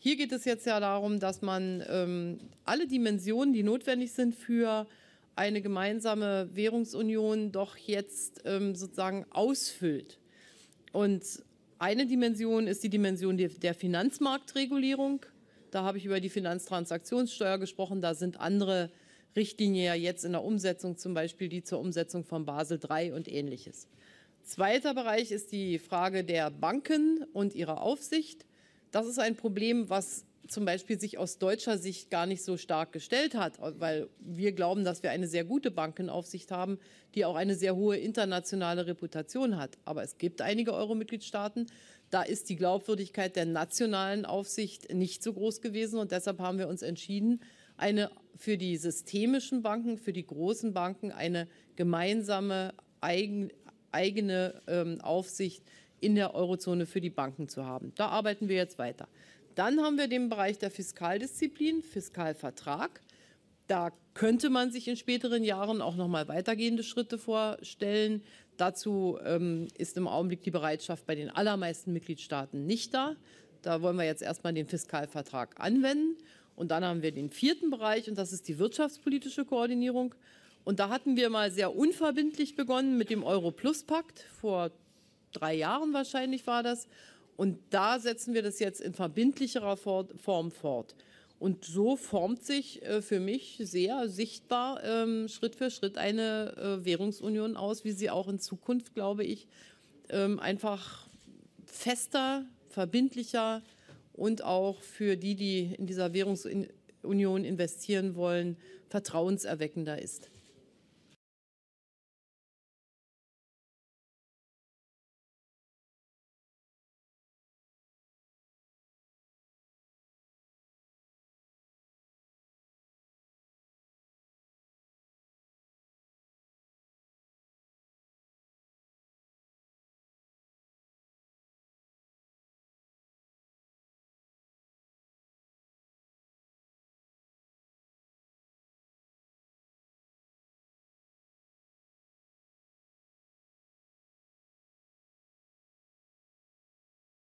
Hier geht es jetzt ja darum, dass man alle Dimensionen, die notwendig sind für eine gemeinsame Währungsunion, doch jetzt sozusagen ausfüllt. Und eine Dimension ist die Dimension der Finanzmarktregulierung. Da habe ich über die Finanztransaktionssteuer gesprochen. Da sind andere Richtlinien ja jetzt in der Umsetzung, zum Beispiel die zur Umsetzung von Basel III und Ähnliches. Zweiter Bereich ist die Frage der Banken und ihrer Aufsicht. Das ist ein Problem, was zum Beispiel sich aus deutscher Sicht gar nicht so stark gestellt hat, weil wir glauben, dass wir eine sehr gute Bankenaufsicht haben, die auch eine sehr hohe internationale Reputation hat. Aber es gibt einige Euro-Mitgliedstaaten, da ist die Glaubwürdigkeit der nationalen Aufsicht nicht so groß gewesen. Und deshalb haben wir uns entschieden, für die systemischen Banken, für die großen Banken eine gemeinsame eigene Aufsicht in der Eurozone für die Banken zu haben. Da arbeiten wir jetzt weiter. Dann haben wir den Bereich der Fiskaldisziplin, Fiskalvertrag. Da könnte man sich in späteren Jahren auch noch mal weitergehende Schritte vorstellen. Dazu ist im Augenblick die Bereitschaft bei den allermeisten Mitgliedstaaten nicht da. Da wollen wir jetzt erstmal den Fiskalvertrag anwenden. Und dann haben wir den vierten Bereich, und das ist die wirtschaftspolitische Koordinierung. Und da hatten wir mal sehr unverbindlich begonnen mit dem Euro-Plus-Pakt. Vor 3 Jahren wahrscheinlich war das. Und da setzen wir das jetzt in verbindlicherer Form fort. Und so formt sich für mich sehr sichtbar Schritt für Schritt eine Währungsunion aus, wie sie auch in Zukunft, glaube ich, einfach fester, verbindlicher und auch für die in dieser Währungsunion investieren wollen, vertrauenserweckender ist.